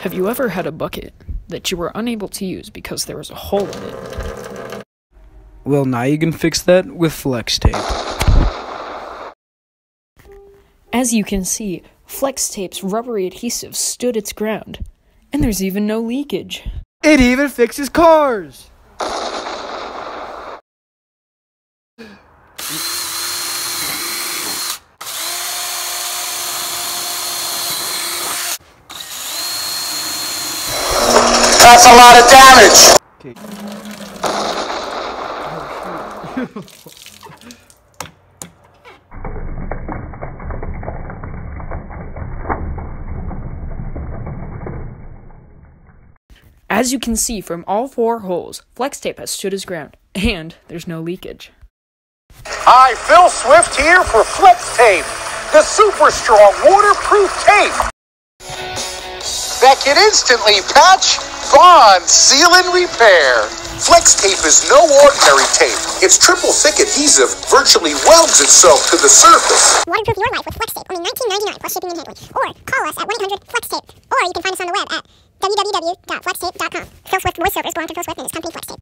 Have you ever had a bucket that you were unable to use because there was a hole in it? Well, now you can fix that with flex tape. As you can see, flex tape's rubbery adhesive stood its ground, and there's even no leakage. It even fixes cars! That's a lot of damage! Okay. As you can see from all 4 holes, flex tape has stood its ground, and there's no leakage. Hi, Phil Swift here for Flex Tape, the super strong waterproof tape that can instantly patch, bond, seal, and repair. Flex Tape is no ordinary tape. Its triple thick adhesive virtually welds itself to the surface. Waterproof your life with Flex Tape, only $19.99 plus shipping and handling. Or call us at 1-800-FLEX-TAPE. Or you can find us on the web at www.flextape.com. Phil Swift voiceovers belong to Phil Swift and his company Flex Tape.